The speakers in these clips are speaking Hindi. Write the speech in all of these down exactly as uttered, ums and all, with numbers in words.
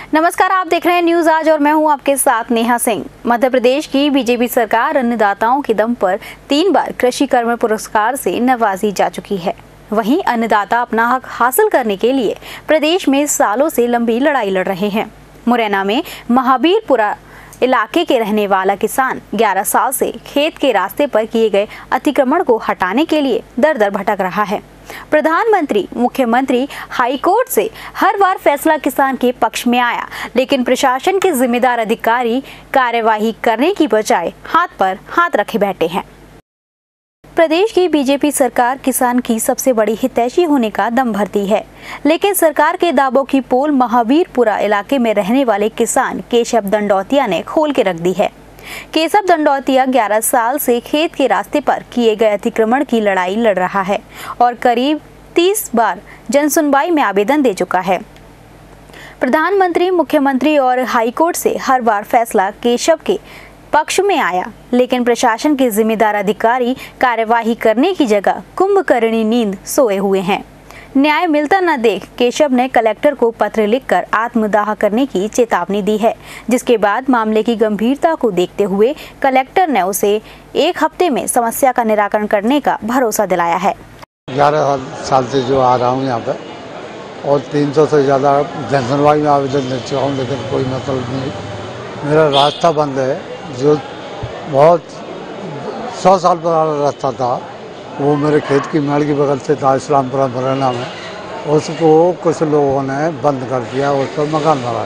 नमस्कार, आप देख रहे हैं न्यूज आज और मैं हूं आपके साथ नेहा सिंह। मध्य प्रदेश की बीजेपी सरकार अन्नदाताओं के दम पर तीन बार कृषि कर्म पुरस्कार से नवाजी जा चुकी है। वहीं अन्नदाता अपना हक हासिल करने के लिए प्रदेश में सालों से लंबी लड़ाई लड़ रहे हैं। मुरैना में महावीरपुरा इलाके के रहने वाला किसान ग्यारह साल से खेत के रास्ते पर किए गए अतिक्रमण को हटाने के लिए दर दर भटक रहा है। प्रधानमंत्री, मुख्यमंत्री, हाईकोर्ट से हर बार फैसला किसान के पक्ष में आया, लेकिन प्रशासन के जिम्मेदार अधिकारी कार्यवाही करने की बजाय हाथ पर हाथ रखे बैठे हैं। प्रदेश की बीजेपी सरकार किसान की सबसे बड़ी हितैषी होने का दम भरती है, लेकिन सरकार के दावों की पोल महावीरपुरा इलाके में रहने वाले किसान केशव दंडौतिया ने खोल के रख दी है। केशव दंडौतिया ग्यारह साल से खेत के रास्ते पर किए गए अतिक्रमण की लड़ाई लड़ रहा है और करीब तीस बार जनसुनवाई में आवेदन दे चुका है। प्रधानमंत्री, मुख्यमंत्री और हाईकोर्ट से हर बार फैसला केशव के पक्ष में आया, लेकिन प्रशासन के जिम्मेदार अधिकारी कार्यवाही करने की जगह कुंभकर्णी नींद सोए हुए हैं। न्याय मिलता न देख केशव ने कलेक्टर को पत्र लिखकर आत्मदाह करने की चेतावनी दी है, जिसके बाद मामले की गंभीरता को देखते हुए कलेक्टर ने उसे एक हफ्ते में समस्या का निराकरण करने का भरोसा दिलाया है। ग्यारह साल से जो आ रहा हूँ यहाँ पे और तीन सौ से ज़्यादा जनसुनवाई में आवेदन दे चुका हूँ, लेकिन कोई मतलब नहीं। मेरा रास्ता बंद है, जो बहुत सौ साल पुराना रास्ता था, वो मेरे खेत की मेड़ की बगल से था, इस्लामपुरा मुरैना में। उसको कुछ लोगों ने बंद कर दिया, उस पर मकान बना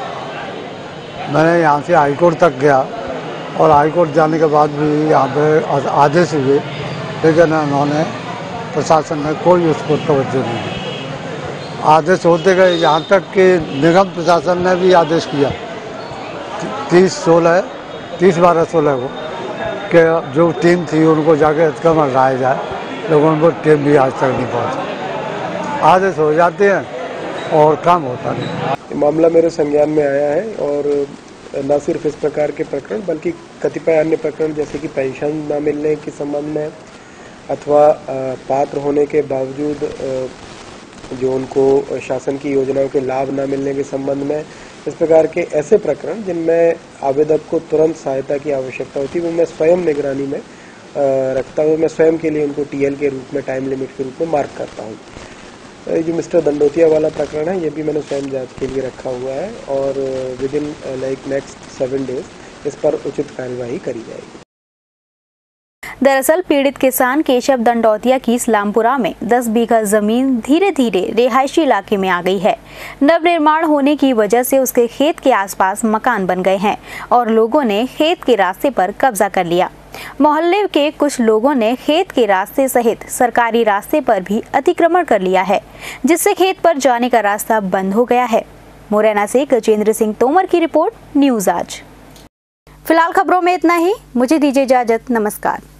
लिया। मैंने यहाँ से हाईकोर्ट तक गया और हाईकोर्ट जाने के बाद भी यहाँ पे आदेश हुए, लेकिन उन्होंने प्रशासन ने कोई उसको तवज्जो नहीं दी। आदेश होते गए, यहाँ तक कि निगम प्रशासन ने भी आदेश किया तीस सोलह तीस बारह सोलह को कि जो टीम थी उनको जाके अतिक्रमण हटाया जाए, लेकिन उनको टीम भी आज तक नहीं पहुँची। आदेश हो जाते हैं और काम होता नहीं। मामला मेरे संज्ञान में आया है और न सिर्फ इस प्रकार के प्रकरण बल्कि कतिपय अन्य प्रकरण जैसे कि पेंशन न मिलने के संबंध में अथवा पात्र होने के बावजूद जो उनको शासन की योजनाओं के लाभ न मिलने के संबंध में, इस प्रकार के ऐसे प्रकरण जिनमें आवेदक को तुरंत सहायता की आवश्यकता होती है, वो मैं स्वयं निगरानी में रखता हूँ। मैं स्वयं के लिए उनको टीएल के रूप में, टाइम लिमिट के रूप में मार्क करता हूँ। जो मिस्टर दंडौतिया वाला प्रकरण है, ये भी मैंने स्वयं जांच के लिए रखा हुआ है और with in like next seven days इस पर उचित कार्यवाही करी जाएगी। दरअसल पीड़ित किसान केशव दंडौतिया की इस्लामपुरा में दस बीघा जमीन धीरे धीरे रिहायशी इलाके में आ गई है। नवनिर्माण होने की वजह से उसके खेत के आसपास मकान बन गए हैं और लोगों ने खेत के रास्ते पर कब्जा कर लिया। मोहल्ले के कुछ लोगों ने खेत के रास्ते सहित सरकारी रास्ते पर भी अतिक्रमण कर लिया है, जिससे खेत पर जाने का रास्ता बंद हो गया है। मुरैना से गजेंद्र सिंह तोमर की रिपोर्ट, न्यूज आज। फिलहाल खबरों में इतना ही, मुझे दीजिए इजाजत। नमस्कार।